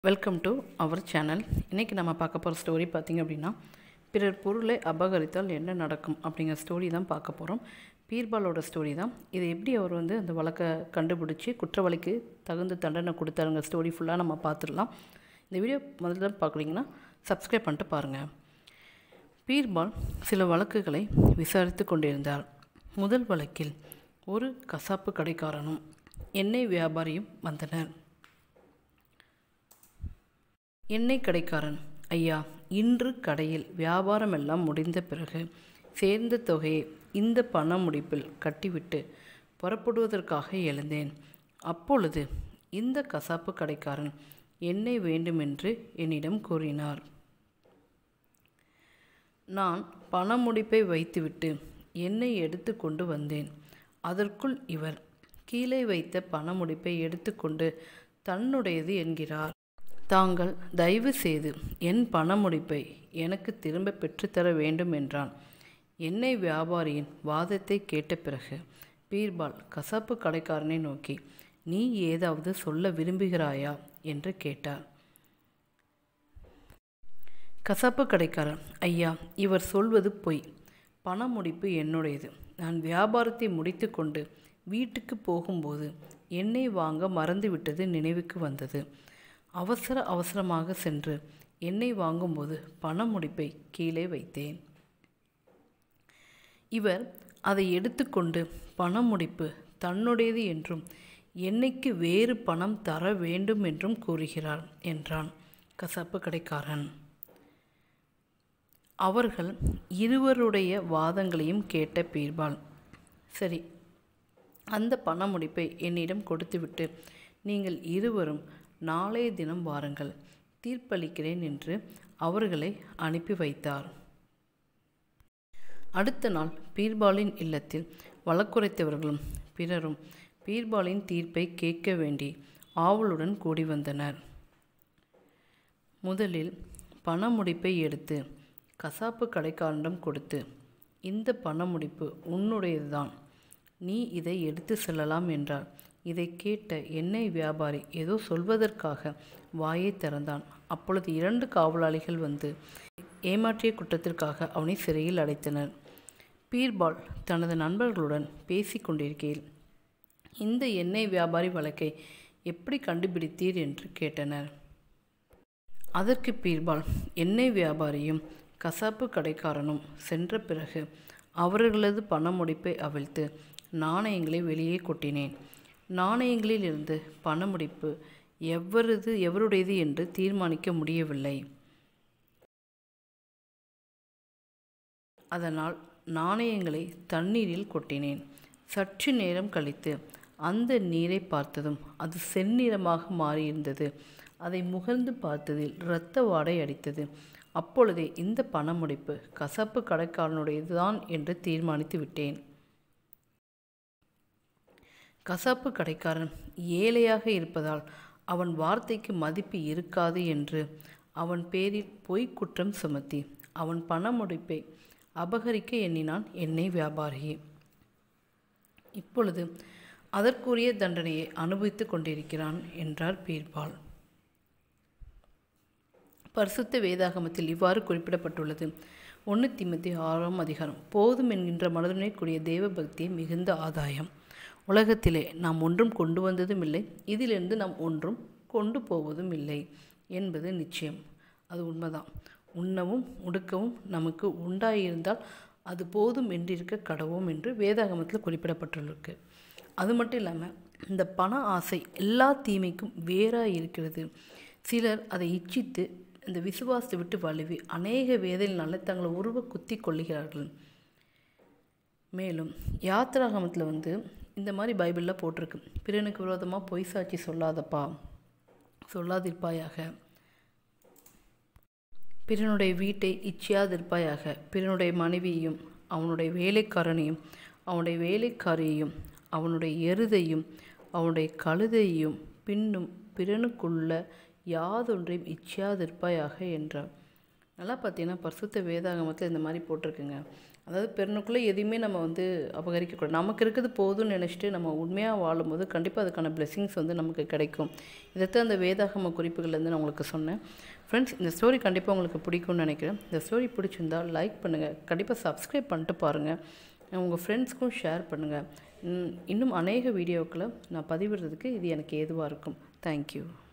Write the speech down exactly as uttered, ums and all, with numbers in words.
Welcome to our channel. இன்றைக்கி நம்ம பார்க்க போகிற ஸ்டோரி பார்த்திங்க அப்படின்னா, பிறர் பொருளை அபகரித்தால் என்ன நடக்கும் அப்படிங்கிற ஸ்டோரி தான் பார்க்க போகிறோம். பீர்பாலோட ஸ்டோரி தான் இது. எப்படி அவர் வந்து அந்த வழக்கை கண்டுபிடிச்சி குற்றவாளிக்கு தகுந்த தண்டனை கொடுத்தாருங்க ஸ்டோரி ஃபுல்லாக நம்ம பார்த்துடலாம். இந்த வீடியோ முதல்ல தான் பார்க்குறீங்கன்னா சப்ஸ்கிரைப் பண்ணிட்டு பாருங்கள். பீர்பால் சில வழக்குகளை விசாரித்து கொண்டிருந்தார். முதல் வழக்கில் ஒரு கசாப்பு கடைக்காரனும் எண்ணெய் வியாபாரியும் வந்தனர். எண்ணெய் கடைக்காரன்: ஐயா, இன்று கடையில் வியாபாரம் எல்லாம் முடிந்த பிறகு சேர்ந்த தொகையை இந்த பண முடிப்பில் கட்டிவிட்டு புறப்படுவதற்காக எழுந்தேன். அப்பொழுது இந்த கசாப்பு கடைக்காரன் எண்ணெய் வேண்டுமென்று என்னிடம் கூறினார். நான் பண முடிப்பை வைத்துவிட்டு எண்ணெய் எடுத்து கொண்டு வந்தேன். அதற்குள் இவர் கீழே வைத்த பண முடிப்பை எடுத்துக்கொண்டு தன்னுடையது என்கிறார். தாங்கள் தயவு செய்து என் பண முடிப்பை எனக்கு திரும்ப பெற்றுத்தர வேண்டும் என்றான். எண்ணெய் வியாபாரியின் வாதத்தை கேட்ட பிறகு பீர்பால் கசாப்பு கடைக்காரனை நோக்கி, நீ ஏதாவது சொல்ல விரும்புகிறாயா என்று கேட்டார். கசாப்பு கடைக்காரன்: ஐயா, இவர் சொல்வது பொய். பண முடிப்பு என்னுடையது. நான் வியாபாரத்தை முடித்து கொண்டு வீட்டுக்கு போகும்போது எண்ணெய் வாங்க மறந்துவிட்டது நினைவுக்கு வந்தது. அவசர அவசரமாக சென்று எண்ணெய் வாங்கும்போது பண முடிப்பை கீழே வைத்தேன். இவர் அதை எடுத்துக்கொண்டு பண முடிப்பு தன்னுடையது என்றும் எண்ணெய்க்கு வேறு பணம் தர வேண்டும் என்றும் கூறுகிறார் என்றான் கசாப்பு கடைக்காரன். அவர்கள் இருவருடைய வாதங்களையும் கேட்ட பீர்பால், சரி, அந்த பண முடிப்பை என்னிடம் கொடுத்துவிட்டு நீங்கள் இருவரும் நாளைய தினம் வாருங்கள், தீர்ப்பளிக்கிறேன் என்று அவர்களை அனுப்பி வைத்தார். அடுத்த நாள் பீர்பாலின் இல்லத்தில் வழக்குரைத்தவர்களும் பிறரும் பீர்பாலின் தீர்ப்பை கேட்க வேண்டி ஆவலுடன் கூடி வந்தனர். முதலில் பண முடிப்பை எடுத்து கசாப்பு கடைக்காரனிடம் கொடுத்து, இந்த பண முடிப்பு உன்னுடையதுதான், நீ இதை எடுத்து செல்லலாம் என்றார். இதை கேட்ட எண்ணெய் வியாபாரி ஏதோ சொல்வதற்காக வாயை திறந்தான். அப்பொழுது இரண்டு காவலாளிகள் வந்து ஏமாற்றிய குற்றத்திற்காக அவனை சிறையில் அடைத்தனர். பீர்பால் தனது நண்பர்களுடன் பேசி கொண்டிருக்கையில், இந்த எண்ணெய் வியாபாரி வழக்கை எப்படி கண்டுபிடித்தீர் என்று கேட்டனர். அதற்கு பீர்பால், எண்ணெய் வியாபாரியும் கசாப்பு கடைக்காரனும் சென்ற பிறகு அவர்களது பண முடிப்பை அவிழ்த்து நாணயங்களை வெளியே கொட்டினேன். நாணயங்களில் இருந்து பண முடிப்பு எவரது எவருடையது என்று தீர்மானிக்க முடியவில்லை. அதனால் நாணயங்களை தண்ணீரில் கொட்டினேன். சற்று நேரம் கழித்து அந்த நீரை பார்த்ததும் அது செந்நிறமாக மாறியிருந்தது. அதை முகர்ந்து பார்த்ததில் இரத்த வாடை அடித்தது. அப்பொழுதே இந்த பண முடிப்பு கசாப்பு கடைக்காரனுடையதுதான் என்று தீர்மானித்து விட்டேன். கசாப்பு கடைக்காரன் ஏழையாக இருப்பதால் அவன் வார்த்தைக்கு மதிப்பு இருக்காது என்று அவன் பேரில் பொய் குற்றம் சுமத்தி அவன் பண முடிப்பை அபகரிக்க எண்ணினான் எண்ணெய் வியாபாரி. இப்பொழுது அதற்குரிய தண்டனையை அனுபவித்து கொண்டிருக்கிறான் என்றார் பீர்பால். பரிசுத்த வேதாகமத்தில் இவ்வாறு குறிப்பிடப்பட்டுள்ளது. ஒன்று தீமோத்தேயு ஆறாம் அதிகாரம்: போதும் என்கின்ற மனதுடனே கூடிய தேவ பக்தியை மிகுந்த ஆதாயம். உலகத்திலே நாம் ஒன்றும் கொண்டு வந்ததும் இல்லை, இதிலிருந்து நாம் ஒன்றும் கொண்டு போவதும் இல்லை என்பது நிச்சயம். அது உண்மைதான். உண்ணவும் உடுக்கவும் நமக்கு உண்டாயிருந்தால் அது போதும் என்றிருக்க கடவோம் என்று வேதாகமத்தில் குறிப்பிடப்பட்டுள்ளது. அது மட்டும் இல்லாமல் இந்த பண ஆசை எல்லா தீமைக்கும் வேறாக இருக்கிறது. சிலர் அதை இச்சித்து இந்த விசுவாசத்தை விட்டு வலுவி அநேக வேதனையினால தங்களை உருவ குத்தி கொள்ளுகிறார்கள். மேலும் யாத்திராகமத்தில் வந்து இந்த மாதிரி பைபிளில் போட்டிருக்கு, பிறனுக்கு விரோதமாக பொய் சாட்சி சொல்லாதப்பா, சொல்லாதிருப்பாயாக, பிறனுடைய வீட்டை இச்சியாதிருப்பாயாக, பிறனுடைய மனைவியையும் அவனுடைய வேலைக்காரனையும் அவனுடைய வேலைக்காரியையும் அவனுடைய எருதையும் அவனுடைய கழுதையையும் பின்னும் பிறனுக்குள்ள யாதொன்றையும் இச்சியாதிருப்பாயாக என்றார். நல்லா பார்த்தீங்கன்னா பரிசுத்த வேதாகமத்தில் இந்த மாதிரி போட்டிருக்குங்க. அதாவது பெருனுக்குள்ளே எதையுமே நம்ம வந்து அபகரிக்கக்கூடாது. நமக்கு இருக்குது போதும்னு நினச்சிட்டு நம்ம உண்மையாக வாழும்போது கண்டிப்பாக அதுக்கான பிளெஸிங்ஸ் வந்து நமக்கு கிடைக்கும். இதைத்தான் அந்த வேதாகம குறிப்புகள்லேருந்து நான் உங்களுக்கு சொன்னேன். ஃப்ரெண்ட்ஸ், இந்த ஸ்டோரி கண்டிப்பாக உங்களுக்கு பிடிக்கும்னு நினைக்கிறேன். இந்த ஸ்டோரி பிடிச்சிருந்தால் லைக் பண்ணுங்கள், கண்டிப்பாக சப்ஸ்கிரைப் பண்ணிட்டு பாருங்கள், உங்கள் ஃப்ரெண்ட்ஸ்க்கும் ஷேர் பண்ணுங்கள். இன்னும் அநேக வீடியோக்களை நான் பதிவிடுறதுக்கு இது எனக்கு ஏதுவாக இருக்கும். தேங்க்யூ.